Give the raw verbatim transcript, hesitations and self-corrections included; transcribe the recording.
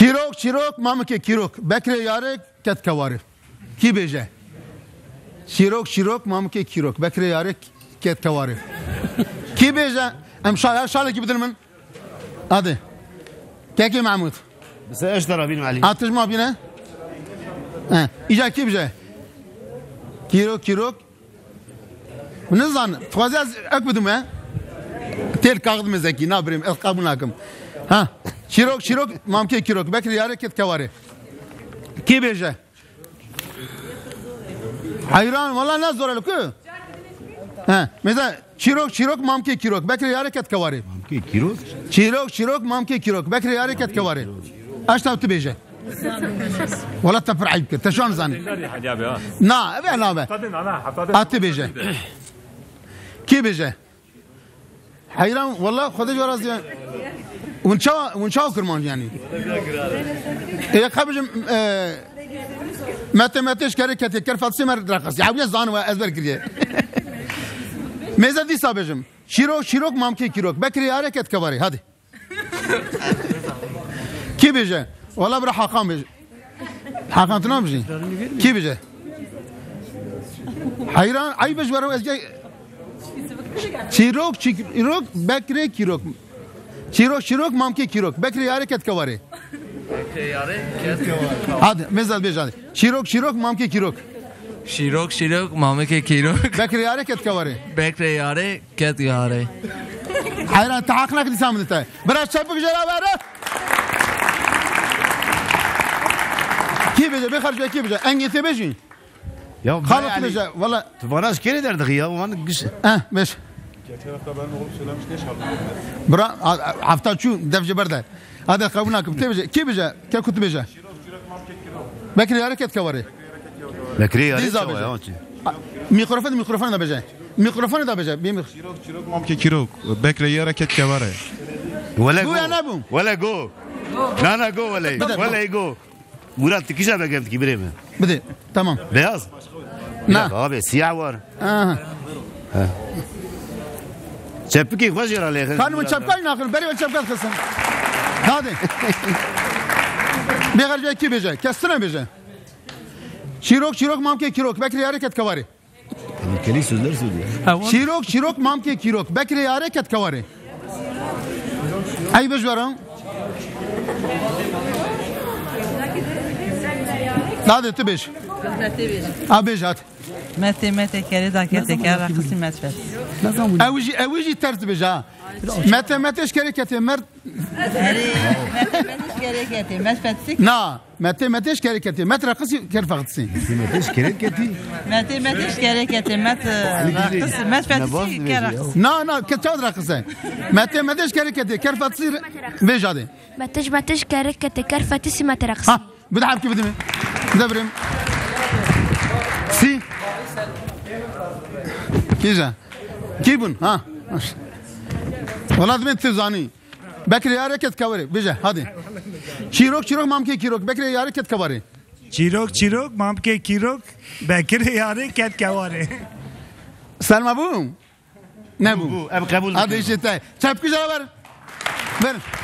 Çirok çirok mamke kirok. Bekre yare ket kavare. Ki beje. Çirok çirok mamke kirok. Bekre yare ket kavare. Ki beje. Em şal şal ki بدل hadi. Keki Mahmud. بس ايش ترى بينو علي Atış mı abine? Ha, ica ki beje. Kirok kirok. Ne zan? Fazla akbedim ha. Tel kağıt mezeki ne yapayım? El kabul nakım. Ha. Çirok çirok mamke kirok. Bekri yare ket kavare. Ki beje. Hayran valla ne zor ki? Ha. Mesela çirok çirok mamke kirok. Bekri yare ket kavare. كي كيلو çirok çirok mamke kirok. Bekri yare ket kavare. Aşta tu beje. ولا تفر عيبك انت شلون زاني؟ نا ابي انا ابي اتي بيجي كي بيجي حيران والله خدش وراس ونشاو ونشاو كرمان يعني يا خبج متى متى شكرك كتكر فاطمه رقص يا ابي زان وازبر كريه ميزه دي صابجم شيرو شيروك مامكي كيروك بكري حركت كباري هذه كي بيجي والله بروح حقام بيجي حقام تنام بيجي كي بيجي حيران اي بيجي ورا ازجي شيروك شيروك بكري كيروك شيروك شيروك مامكي كيروك بكري حركت كباري بكري حركت كباري هذا ميزه بيجي هذه شيروك شيروك مامكي كيروك شیروک شیروک مامه که کیروک بكري حركت كباري بکره یاره کت یاره حيران تحقنا كل سامنته برا شبك جرا برا كي بيجي بخرج كي بيجي انجي تبيجي يا خالد بيجي والله تفاناش كيري دردغ يا وانا قش اه مش برا عفتا شو دفج برده هذا قبناكم تبيجي كي بيجي كي كنت بيجي بكري حركت كباري بكري يا ديزا بيجي ميكروفون ميكروفون ده بيجي ميكروفون ده بيجي بيمخ شيروك شيروك مامكي كيروك بكري يا ركت كباري ولا جو جو يا نابو. ولا جو لا لا جو ولا بدأ. ولا جو مراد تكيشا بقمت كبيرة بدي تمام بياض نعم. لا ابي سياع ور اه شبكي وجر عليه كانوا من شبكة ناخذ بري من شبكة خصم هذا بيغير جاي كي بيجي كسرنا بيجي شيروك شيروك مامكي كيروك بكري حركت كواري كلي سوزر سوزر شيروك شيروك مامكي كيروك بكري حركت كواري اي بجورم لا ده تبيش ابيش هات متى متى كريدا كريدا كرا قسم متفت اوجي اوجي ترت بجا متى متى شكركتي مرت هري متى متى كريكتي متفت سك نا متى متى شكركتي متى رقصي كيف فقطسين ايش كريت كتي متى متى كريكتي متى قسم متفت سك كرا نا نا كتاد رقصه متى متى شكركتي كيف تصير بيجا دي بتش بتش كاركة كرفة تسمة ترقص ها بدي اعرف كيف بدي دبرم سي كيجا كيبن ها والله دمت تزاني بكري حركت كوري بيجا هذه شيروك شيروك مامكي كيروك بكري حركت كوري چیروک چیروک مامکه کیروک بکر یاره کت کواره سلام ابو نبو ابو قبول هذا ايش انت شايف كيجا بر بر